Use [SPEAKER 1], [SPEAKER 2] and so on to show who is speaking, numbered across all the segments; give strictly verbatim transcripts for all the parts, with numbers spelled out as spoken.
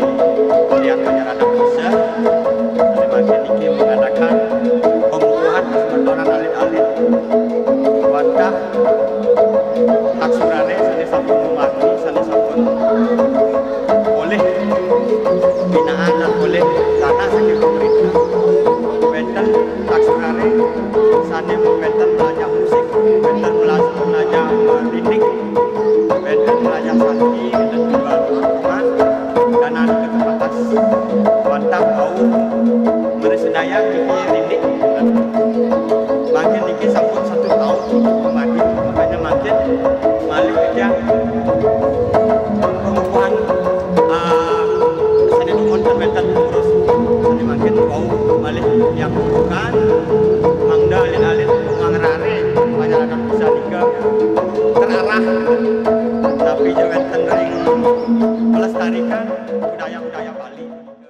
[SPEAKER 1] lihat masyarakat bisa dari bagian ini mengadakan pembukaan sebenarnya alit-alit wantah tak surare sani sampun memaki sani sampun boleh binaan dan boleh tanah sakit pemerintah benten tak surare sani benten belajar musik benten belajar mendidik benten belajar santri dan juga lingkungan dan ada keterbatas wantah bau meresedaya kiki didik makin ini sampun satu tahun membagi makanya makin malik kerja pengukuhan seni dukun dan benten pengurus seni makin bau malik yang bukan mangda alin-alin mengerare masyarakat bisa nika terarah tapi jawatan ring melestarikan budaya-budaya Bali.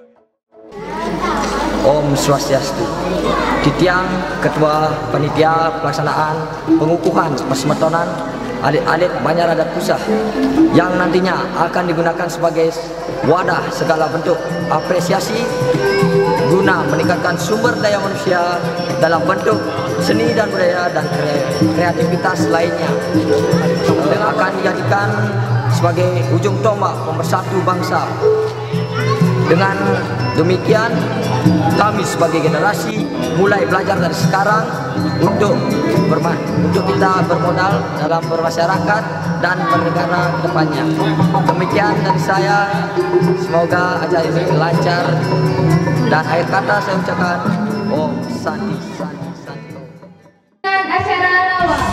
[SPEAKER 2] Om Swastiastu. Titiang Ketua Panitia Pelaksanaan Pengukuhan Persemetonan Alit-alit Banjar Adat Pusah yang nantinya akan digunakan sebagai wadah segala bentuk apresiasi guna meningkatkan sumber daya manusia dalam bentuk seni dan budaya dan kreativitas lainnya yang akan dijadikan sebagai ujung tombak pemersatu bangsa. Dengan demikian kami sebagai generasi mulai belajar dari sekarang untuk berma untuk kita bermodal dalam bermasyarakat dan bernegara ke depannya. Demikian dari saya, semoga acara ini lancar dan akhir kata saya ucapkan Om Santi Santi Santi.
[SPEAKER 3] Acara lawak.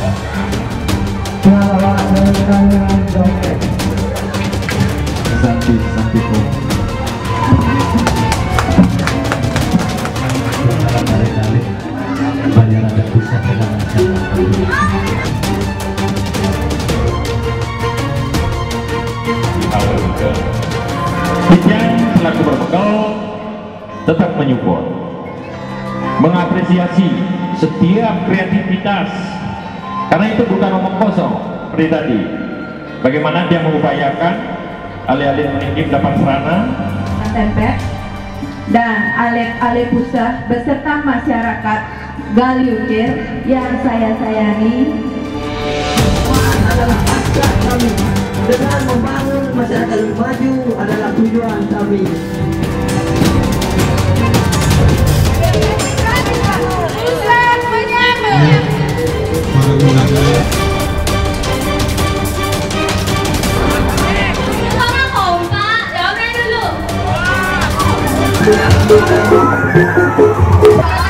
[SPEAKER 4] Lawak dengan joget. Santi Santi Om. Banyak ada pusat dengan
[SPEAKER 5] Titiang selaku berbekal tetap menyupport, mengapresiasi setiap kreativitas karena itu bukan omong kosong seperti tadi. Bagaimana dia mengupayakan alih-alih meninggi dapat serana
[SPEAKER 3] dan alit-alit pusat beserta masyarakat Galiukir yang saya sayangi.
[SPEAKER 6] Adalah hasrat kami dengan membangun masyarakat lebih maju adalah tujuan kami.
[SPEAKER 3] Pusat menyambut. Orang kompak, jawabnya dulu.